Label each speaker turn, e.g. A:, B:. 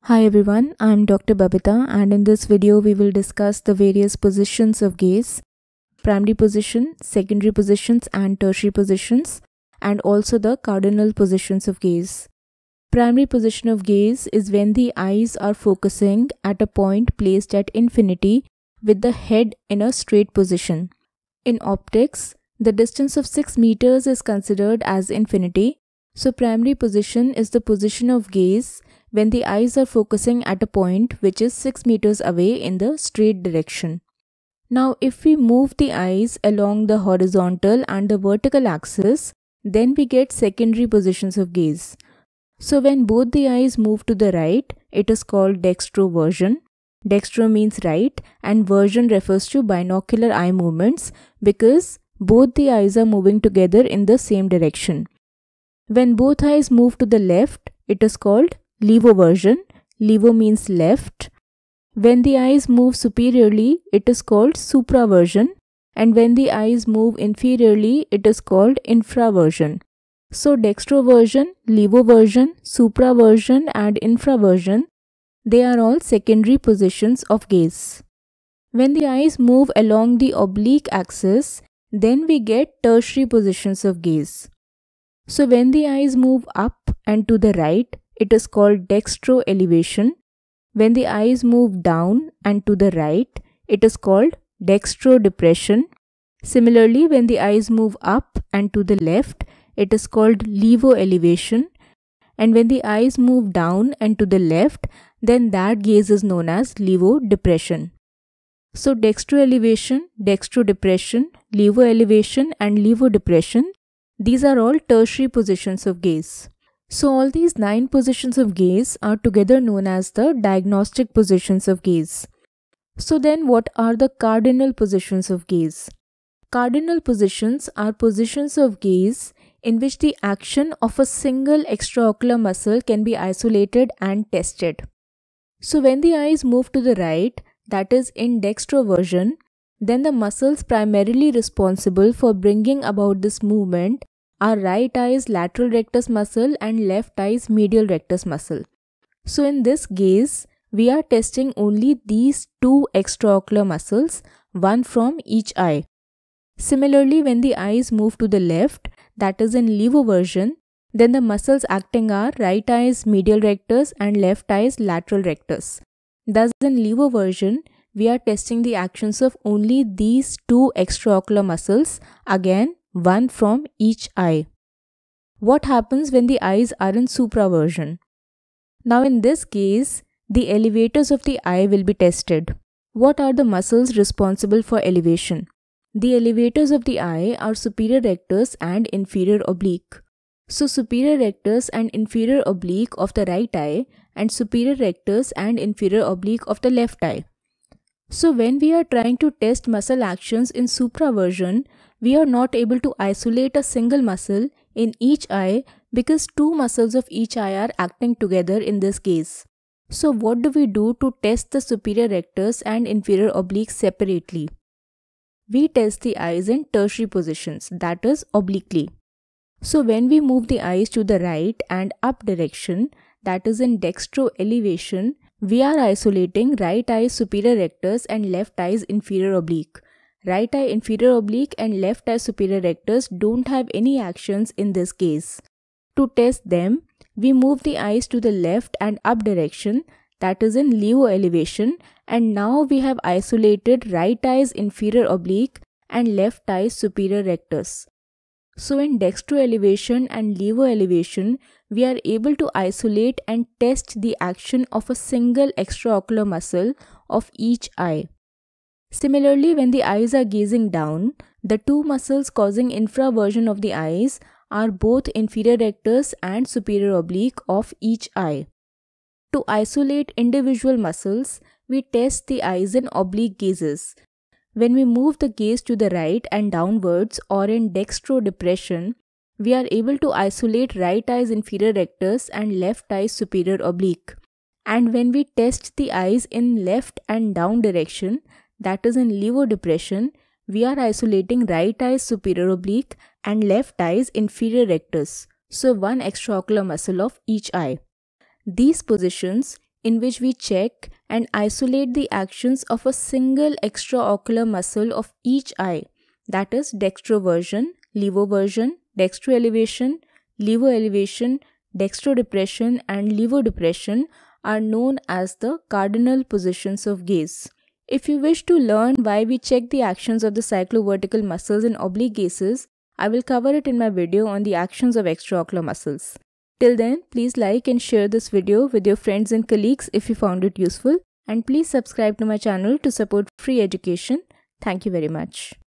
A: Hi everyone, I am Dr. Babita and in this video we will discuss the various positions of gaze, primary position, secondary positions and tertiary positions, and also the cardinal positions of gaze. Primary position of gaze is when the eyes are focusing at a point placed at infinity with the head in a straight position. In optics, the distance of 6 meters is considered as infinity, so primary position is the position of gaze when the eyes are focusing at a point which is 6 meters away in the straight direction. Now if we move the eyes along the horizontal and the vertical axis, then we get secondary positions of gaze. So when both the eyes move to the right, it is called dextroversion. Dextro means right and version refers to binocular eye movements because both the eyes are moving together in the same direction. When both eyes move to the left, it is called levoversion. Levo means left. When the eyes move superiorly, it is called supraversion, and when the eyes move inferiorly, it is called infraversion. So dextroversion, levoversion, supraversion and infraversion, they are all secondary positions of gaze. When the eyes move along the oblique axis, then we get tertiary positions of gaze. So when the eyes move up and to the right, it is called dextro elevation. When the eyes move down and to the right, it is called dextro depression. Similarly, when the eyes move up and to the left, it is called levo elevation. And when the eyes move down and to the left, then that gaze is known as levo depression. So dextro elevation, dextro depression, levo elevation and levo depression, these are all tertiary positions of gaze. So all these 9 positions of gaze are together known as the diagnostic positions of gaze. So then what are the cardinal positions of gaze? Cardinal positions are positions of gaze in which the action of a single extraocular muscle can be isolated and tested. So when the eyes move to the right, that is in dextroversion, then the muscles primarily responsible for bringing about this movement are right eye's lateral rectus muscle and left eye's medial rectus muscle. So in this gaze, we are testing only these 2 extraocular muscles, one from each eye. Similarly, when the eyes move to the left, that is in levoversion, then the muscles acting are right eye's medial rectus and left eye's lateral rectus. Thus in levoversion, we are testing the actions of only these 2 extraocular muscles, again one from each eye. What happens when the eyes are in supraversion? Now in this case, the elevators of the eye will be tested. What are the muscles responsible for elevation? The elevators of the eye are superior rectus and inferior oblique. So superior rectus and inferior oblique of the right eye and superior rectus and inferior oblique of the left eye. So when we are trying to test muscle actions in supraversion, we are not able to isolate a single muscle in each eye because 2 muscles of each eye are acting together in this case. So what do we do to test the superior rectus and inferior oblique separately? We test the eyes in tertiary positions, that is obliquely. So when we move the eyes to the right and up direction, that is in dextro elevation, we are isolating right eye's superior rectus and left eye's inferior oblique. Right eye inferior oblique and left eye superior rectus don't have any actions in this case. To test them, we move the eyes to the left and up direction, that is in levo elevation, and now we have isolated right eye's inferior oblique and left eye's superior rectus. So in dextro elevation and levo elevation, we are able to isolate and test the action of a single extraocular muscle of each eye. Similarly, when the eyes are gazing down, the 2 muscles causing infraversion of the eyes are both inferior rectus and superior oblique of each eye. To isolate individual muscles, we test the eyes in oblique gazes. When we move the gaze to the right and downwards or in dextro depression, we are able to isolate right eye's inferior rectus and left eye's superior oblique. And when we test the eyes in left and down direction, that is in levo depression, we are isolating right eye's superior oblique and left eye's inferior rectus, so 1 extraocular muscle of each eye. These positions in which we check and isolate the actions of a single extraocular muscle of each eye, that is dextroversion, levoversion, dextroelevation, levoelevation, dextrodepression and levodepression are known as the cardinal positions of gaze. If you wish to learn why we check the actions of the cyclovertical muscles in oblique gazes, I will cover it in my video on the actions of extraocular muscles. Till then, please like and share this video with your friends and colleagues if you found it useful, and please subscribe to my channel to support free education. Thank you very much.